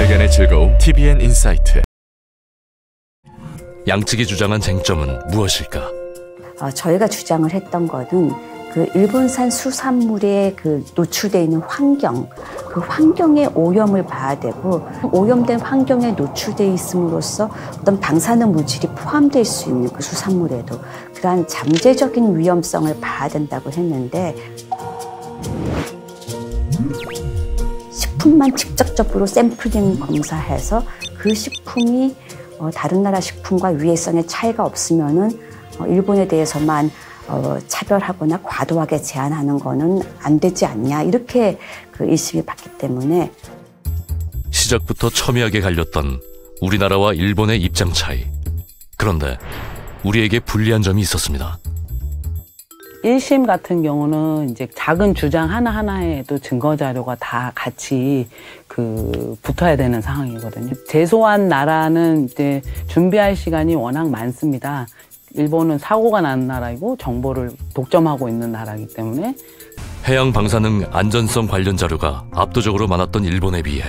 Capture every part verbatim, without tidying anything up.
발견의 즐거움 티비엔 인사이트. 양측이 주장한 쟁점은 무엇일까? 어, 저희가 주장을 했던 거는 그 일본산 수산물에 그 노출되어 있는 환경, 그 환경의 오염을 봐야 되고, 오염된 환경에 노출되어 있음으로써 어떤 방사능 물질이 포함될 수 있는 그 수산물에도 그러한 잠재적인 위험성을 봐야 된다고 했는데, 식품만 직접적으로 샘플링 검사해서 그 식품이 어, 다른 나라 식품과 유해성의 차이가 없으면은 어, 일본에 대해서만 어, 차별하거나 과도하게 제한하는 거는 안 되지 않냐, 이렇게 그 일심이 봤기 때문에. 시작부터 첨예하게 갈렸던 우리나라와 일본의 입장 차이. 그런데 우리에게 불리한 점이 있었습니다. 일심 같은 경우는 이제 작은 주장 하나하나에도 증거 자료가 다 같이 그 붙어야 되는 상황이거든요. 제소한 나라는 이제 준비할 시간이 워낙 많습니다. 일본은 사고가 난 나라이고 정보를 독점하고 있는 나라이기 때문에. 해양 방사능 안전성 관련 자료가 압도적으로 많았던 일본에 비해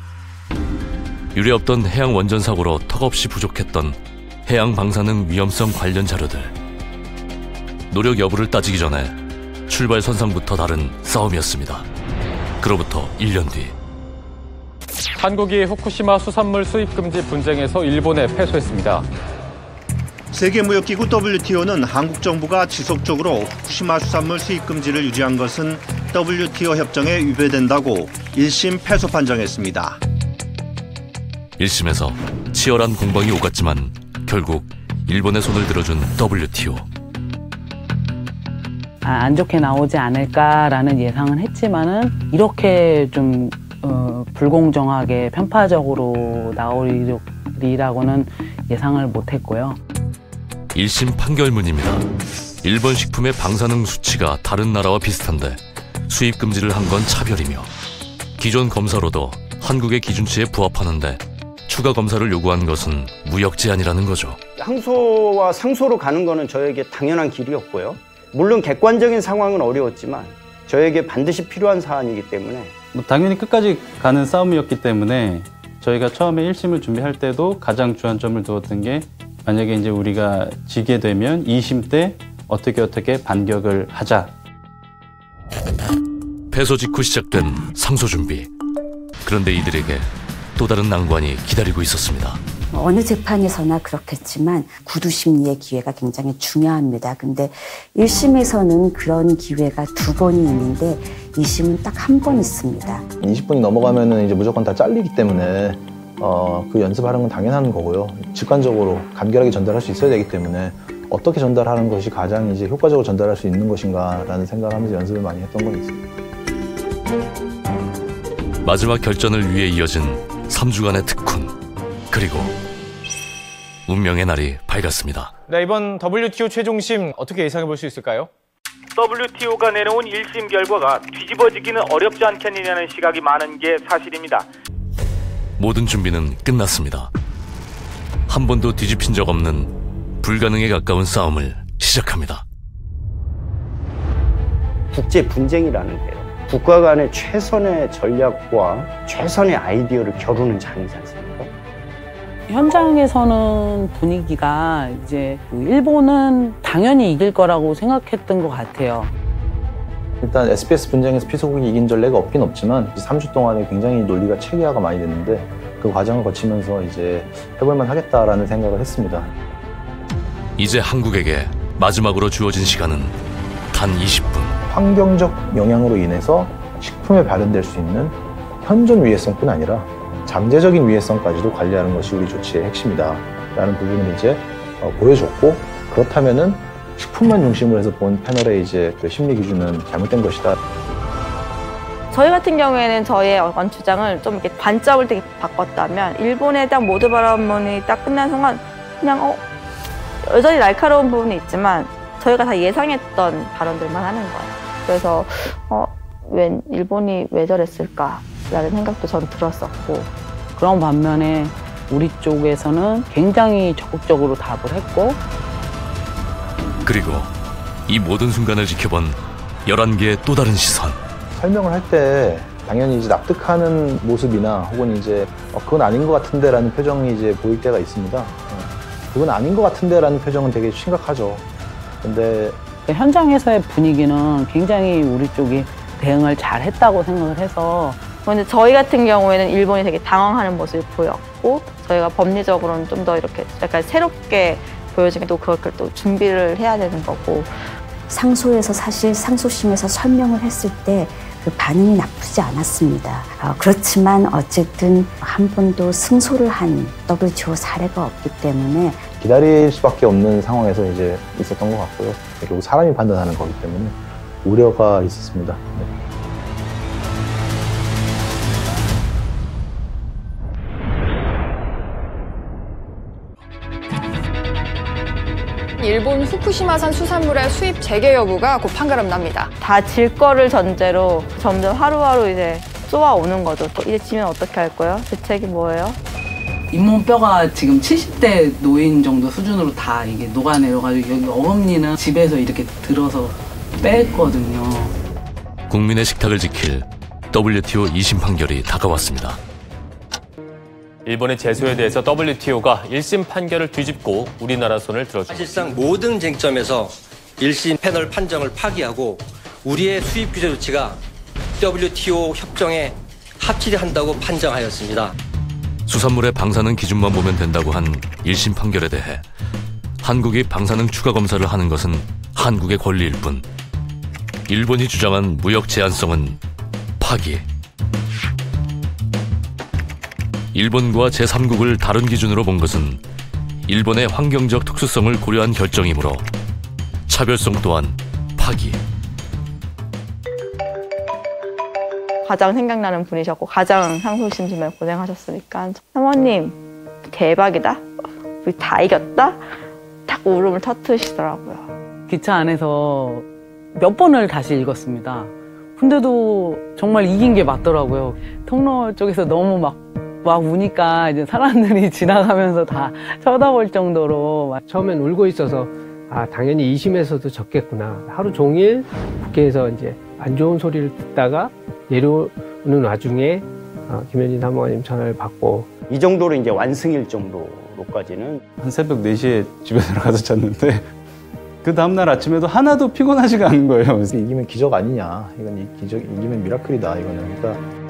유례없던 해양 원전 사고로 턱없이 부족했던 해양 방사능 위험성 관련 자료들. 노력 여부를 따지기 전에 출발 선상부터 다른 싸움이었습니다. 그로부터 일 년 뒤, 한국이 후쿠시마 수산물 수입 금지 분쟁에서 일본에 패소했습니다. 세계무역기구 더블유티오는 한국 정부가 지속적으로 후쿠시마 수산물 수입 금지를 유지한 것은 더블유티오 협정에 위배된다고 일 심 패소 판정했습니다. 일 심에서 치열한 공방이 오갔지만 결국 일본의 손을 들어준 더블유티오. 아, 안 좋게 나오지 않을까라는 예상은 했지만은 이렇게 좀 어, 불공정하게 편파적으로 나오리라고는 예상을 못했고요. 일 심 판결문입니다. 일본 식품의 방사능 수치가 다른 나라와 비슷한데 수입 금지를 한 건 차별이며, 기존 검사로도 한국의 기준치에 부합하는데 추가 검사를 요구한 것은 무역 제한이라는 거죠. 항소와 상소로 가는 거는 저에게 당연한 길이었고요. 물론 객관적인 상황은 어려웠지만 저에게 반드시 필요한 사안이기 때문에 뭐 당연히 끝까지 가는 싸움이었기 때문에 저희가 처음에 일 심을 준비할 때도 가장 주안점을 두었던 게, 만약에 이제 우리가 지게 되면 이 심 때 어떻게 어떻게 반격을 하자. 패소 직후 시작된 상소 준비. 그런데 이들에게 또 다른 난관이 기다리고 있었습니다. 어느 재판에서나 그렇겠지만 구두 심리의 기회가 굉장히 중요합니다. 근데 일 심에서는 그런 기회가 두 번이 있는데 이 심은 딱 한 번 있습니다. 이십 분이 넘어가면은 이제 무조건 다 잘리기 때문에 어, 그 연습하는 건 당연한 거고요. 직관적으로 간결하게 전달할 수 있어야 되기 때문에 어떻게 전달하는 것이 가장 이제 효과적으로 전달할 수 있는 것인가라는 생각을 하면서 연습을 많이 했던 건 있습니다. 마지막 결전을 위해 이어진 삼 주간의 특훈. 그리고 운명의 날이 밝았습니다. 네, 이번 더블유티오 최종심 어떻게 예상해 볼 수 있을까요? 더블유티오가 내놓은 일 심 결과가 뒤집어지기는 어렵지 않겠느냐는 시각이 많은 게 사실입니다. 모든 준비는 끝났습니다. 한 번도 뒤집힌 적 없는 불가능에 가까운 싸움을 시작합니다. 국제 분쟁이라는데요, 국가 간의 최선의 전략과 최선의 아이디어를 겨루는 장이지 않습니까? 현장에서는 분위기가 이제 일본은 당연히 이길 거라고 생각했던 것 같아요. 일단 에스비에스 분쟁에서 피소국이 이긴 전례가 없긴 없지만 삼 주 동안에 굉장히 논리가 체계화가 많이 됐는데, 그 과정을 거치면서 이제 해볼만 하겠다라는 생각을 했습니다. 이제 한국에게 마지막으로 주어진 시간은 단 이십 분. 환경적 영향으로 인해서 식품에 발현될 수 있는 현존 위해성뿐 아니라 잠재적인 위해성까지도 관리하는 것이 우리 조치의 핵심이다 라는 부분을 이제 어, 보여줬고, 그렇다면은 식품만 중심으로 해서 본 패널의 이제 그 심리 기준은 잘못된 것이다. 저희 같은 경우에는 저희의 어떤 주장을 좀 이렇게 관점을 되게 바꿨다면, 일본에 딱 모두 발언문이 딱 끝난 순간 그냥 어 여전히 날카로운 부분이 있지만 저희가 다 예상했던 발언들만 하는 거예요. 그래서 어 웬 일본이 왜 저랬을까라는 생각도 전 들었었고, 그런 반면에 우리 쪽에서는 굉장히 적극적으로 답을 했고, 그리고 이 모든 순간을 지켜본 열한 개의 또 다른 시선. 설명을 할 때 당연히 이제 납득하는 모습이나 혹은 이제 어, 그건 아닌 것 같은데라는 표정이 이제 보일 때가 있습니다. 어, 그건 아닌 것 같은데라는 표정은 되게 심각하죠. 근데 현장에서의 분위기는 굉장히 우리 쪽이 대응을 잘 했다고 생각을 해서 근데 저희 같은 경우에는 일본이 되게 당황하는 모습이 보였고 저희가 법리적으로는 좀 더 이렇게 약간 새롭게 보여지게 또 그걸 또 준비를 해야 되는 거고 상소에서 사실 상소심에서 설명을 했을 때 그 반응이 나쁘지 않았습니다. 어, 그렇지만 어쨌든 한 번도 승소를 한 더블유티오 사례가 없기 때문에 기다릴 수밖에 없는 상황에서 이제 있었던 것 같고요. 결국 사람이 판단하는 거기 때문에 우려가 있었습니다. 네. 일본 후쿠시마산 수산물의 수입 재개 여부가 곧 판가름 납니다. 다 질 거를 전제로 점점 하루하루 이제 쏘아오는 거죠. 또 이제 지면 어떻게 할 거예요? 대책이 뭐예요? 잇몸뼈가 지금 칠십 대 노인 정도 수준으로 다 이게 녹아내려가지고 여기 어금니는 집에서 이렇게 들어서 뺐거든요. 국민의 식탁을 지킬 더블유티오 이심 판결이 다가왔습니다. 일본의 제소에 대해서 더블유티오가 일심 판결을 뒤집고 우리나라 손을 들어줍니다. 사실상 모든 쟁점에서 일심 패널 판정을 파기하고 우리의 수입 규제 조치가 더블유티오 협정에 합치한다고 판정하였습니다. 수산물의 방사능 기준만 보면 된다고 한 일심 판결에 대해 한국이 방사능 추가 검사를 하는 것은 한국의 권리일 뿐 일본이 주장한 무역 제한성은 파기. 일본과 제삼국을 다른 기준으로 본 것은 일본의 환경적 특수성을 고려한 결정이므로 차별성 또한 파기. 가장 생각나는 분이셨고 가장 상소심 정말 고생하셨으니까 사모님 대박이다. 우리 다 이겼다. 딱 울음을 터뜨리시더라고요. 기차 안에서 몇 번을 다시 읽었습니다. 근데도 정말 이긴 게 맞더라고요. 통로 쪽에서 너무 막 막 우니까 이제 사람들이 지나가면서 다 쳐다볼 정도로 막. 처음엔 울고 있어서 아 당연히 이심에서도 졌겠구나. 하루 종일 국회에서 이제 안 좋은 소리를 듣다가 내려오는 와중에 어, 김현진 사무관님 전화를 받고 이 정도로 이제 완승일 정도로까지는 한 새벽 네 시에 집에 들어가서 잤는데 그 다음날 아침에도 하나도 피곤하지가 않은 거예요. 이기면 기적 아니냐. 이건 기적, 이기면 미라클이다. 이거는. 그러니까